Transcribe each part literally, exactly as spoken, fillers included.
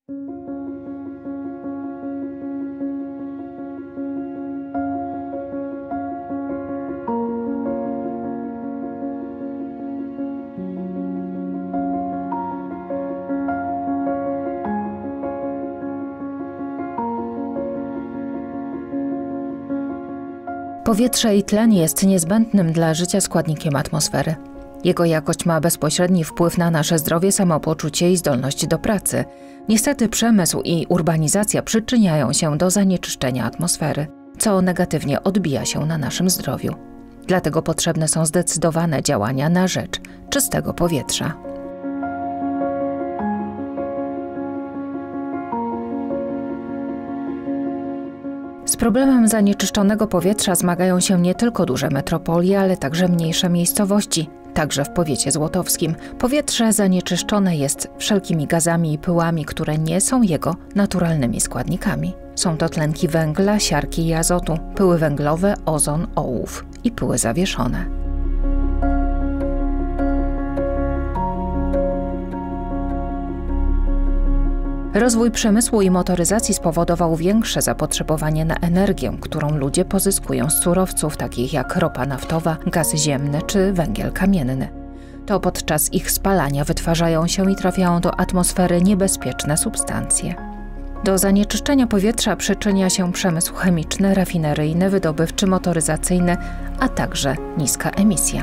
Powietrze i tlen jest niezbędnym dla życia składnikiem atmosfery. Jego jakość ma bezpośredni wpływ na nasze zdrowie, samopoczucie i zdolność do pracy. Niestety przemysł i urbanizacja przyczyniają się do zanieczyszczenia atmosfery, co negatywnie odbija się na naszym zdrowiu. Dlatego potrzebne są zdecydowane działania na rzecz czystego powietrza. Z problemem zanieczyszczonego powietrza zmagają się nie tylko duże metropolie, ale także mniejsze miejscowości. Także w powiecie złotowskim powietrze zanieczyszczone jest wszelkimi gazami i pyłami, które nie są jego naturalnymi składnikami. Są to tlenki węgla, siarki i azotu, pyły węglowe, ozon, ołów i pyły zawieszone. Rozwój przemysłu i motoryzacji spowodował większe zapotrzebowanie na energię, którą ludzie pozyskują z surowców takich jak ropa naftowa, gaz ziemny czy węgiel kamienny. To podczas ich spalania wytwarzają się i trafiają do atmosfery niebezpieczne substancje. Do zanieczyszczenia powietrza przyczynia się przemysł chemiczny, rafineryjny, wydobywczy, motoryzacyjny, a także niska emisja.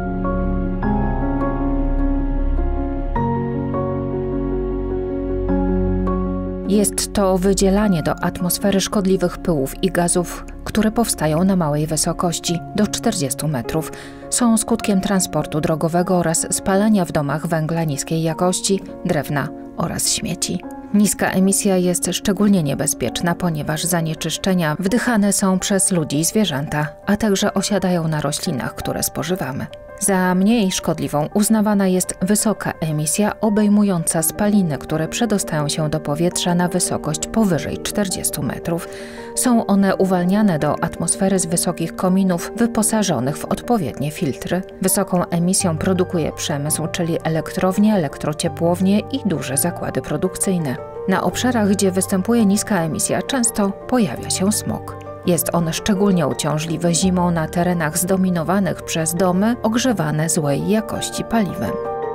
Jest to wydzielanie do atmosfery szkodliwych pyłów i gazów, które powstają na małej wysokości, do czterdziestu metrów. Są skutkiem transportu drogowego oraz spalania w domach węgla niskiej jakości, drewna oraz śmieci. Niska emisja jest szczególnie niebezpieczna, ponieważ zanieczyszczenia wdychane są przez ludzi i zwierzęta, a także osiadają na roślinach, które spożywamy. Za mniej szkodliwą uznawana jest wysoka emisja obejmująca spaliny, które przedostają się do powietrza na wysokość powyżej czterdziestu metrów. Są one uwalniane do atmosfery z wysokich kominów wyposażonych w odpowiednie filtry. Wysoką emisją produkuje przemysł, czyli elektrownie, elektrociepłownie i duże zakłady produkcyjne. Na obszarach, gdzie występuje niska emisja, często pojawia się smog. Jest on szczególnie uciążliwy zimą na terenach zdominowanych przez domy ogrzewane złej jakości paliwem.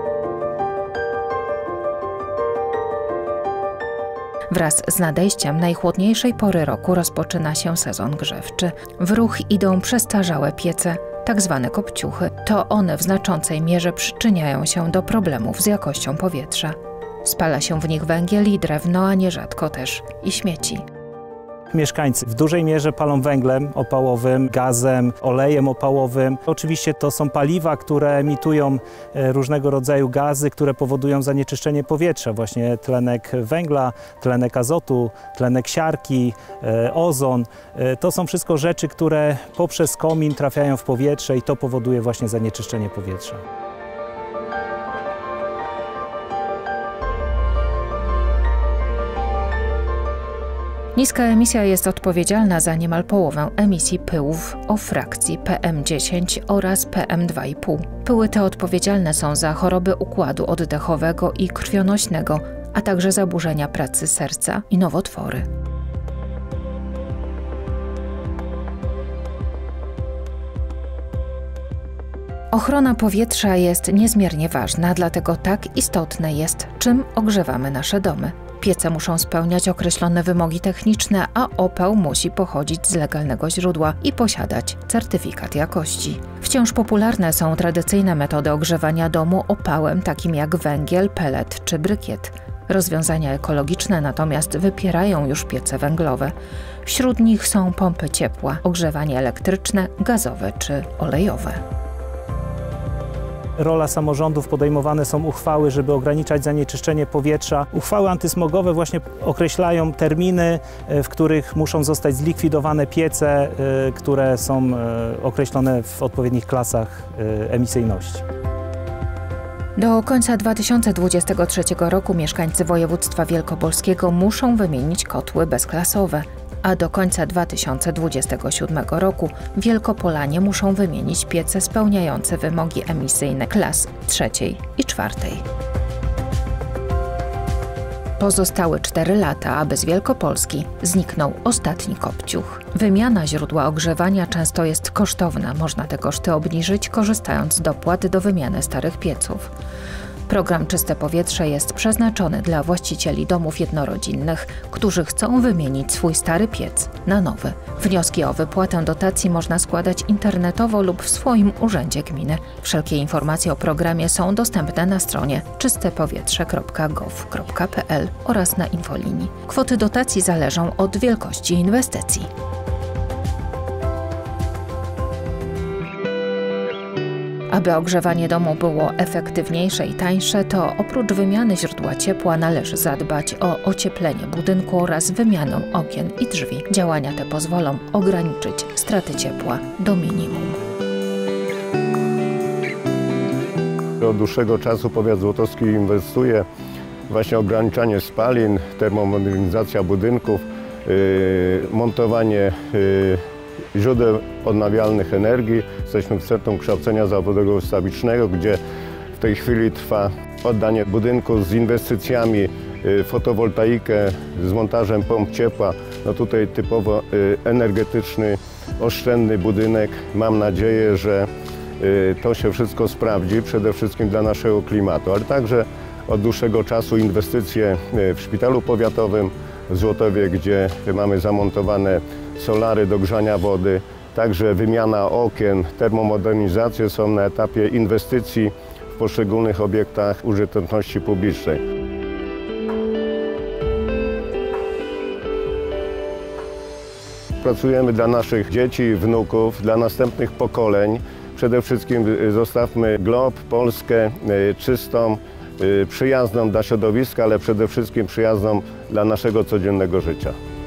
Wraz z nadejściem najchłodniejszej pory roku rozpoczyna się sezon grzewczy. W ruch idą przestarzałe piece, tak zwane kopciuchy. To one w znaczącej mierze przyczyniają się do problemów z jakością powietrza. Spala się w nich węgiel i drewno, a nierzadko też i śmieci. Mieszkańcy w dużej mierze palą węglem opałowym, gazem, olejem opałowym. Oczywiście to są paliwa, które emitują różnego rodzaju gazy, które powodują zanieczyszczenie powietrza. Właśnie tlenek węgla, tlenek azotu, tlenek siarki, ozon. To są wszystko rzeczy, które poprzez komin trafiają w powietrze i to powoduje właśnie zanieczyszczenie powietrza. Niska emisja jest odpowiedzialna za niemal połowę emisji pyłów o frakcji P M dziesięć oraz P M dwa i pół. Pyły te odpowiedzialne są za choroby układu oddechowego i krwionośnego, a także zaburzenia pracy serca i nowotwory. Ochrona powietrza jest niezmiernie ważna, dlatego tak istotne jest, czym ogrzewamy nasze domy. Piece muszą spełniać określone wymogi techniczne, a opał musi pochodzić z legalnego źródła i posiadać certyfikat jakości. Wciąż popularne są tradycyjne metody ogrzewania domu opałem, takim jak węgiel, pelet czy brykiet. Rozwiązania ekologiczne natomiast wypierają już piece węglowe. Wśród nich są pompy ciepła, ogrzewanie elektryczne, gazowe czy olejowe. Rola samorządów, podejmowane są uchwały, żeby ograniczać zanieczyszczenie powietrza. Uchwały antysmogowe właśnie określają terminy, w których muszą zostać zlikwidowane piece, które są określone w odpowiednich klasach emisyjności. Do końca dwa tysiące dwudziestego trzeciego roku mieszkańcy województwa wielkopolskiego muszą wymienić kotły bezklasowe, a do końca dwa tysiące dwudziestego siódmego roku Wielkopolanie muszą wymienić piece spełniające wymogi emisyjne klas trzeciej i czwartej. Pozostały cztery lata, aby z Wielkopolski zniknął ostatni kopciuch. Wymiana źródła ogrzewania często jest kosztowna. Można te koszty obniżyć, korzystając z dopłat do wymiany starych pieców. Program Czyste Powietrze jest przeznaczony dla właścicieli domów jednorodzinnych, którzy chcą wymienić swój stary piec na nowy. Wnioski o wypłatę dotacji można składać internetowo lub w swoim urzędzie gminy. Wszelkie informacje o programie są dostępne na stronie czyste powietrze kropka gov kropka p l oraz na infolinii. Kwoty dotacji zależą od wielkości inwestycji. Aby ogrzewanie domu było efektywniejsze i tańsze, to oprócz wymiany źródła ciepła należy zadbać o ocieplenie budynku oraz wymianę okien i drzwi. Działania te pozwolą ograniczyć straty ciepła do minimum. Od dłuższego czasu powiat złotowski inwestuje właśnie w ograniczanie spalin, termomodernizacja budynków, yy, montowanie yy, źródeł odnawialnych energii. Jesteśmy w Centrum Kształcenia Zawodowego Ustawicznego, gdzie w tej chwili trwa oddanie budynku z inwestycjami w fotowoltaikę, z montażem pomp ciepła. No tutaj typowo energetyczny, oszczędny budynek. Mam nadzieję, że to się wszystko sprawdzi, przede wszystkim dla naszego klimatu, ale także od dłuższego czasu inwestycje w szpitalu powiatowym w Złotowie, gdzie mamy zamontowane solary do grzania wody, także wymiana okien, termomodernizacje są na etapie inwestycji w poszczególnych obiektach użyteczności publicznej. Pracujemy dla naszych dzieci, wnuków, dla następnych pokoleń. Przede wszystkim zostawmy glob, Polskę czystą, przyjazną dla środowiska, ale przede wszystkim przyjazną dla naszego codziennego życia.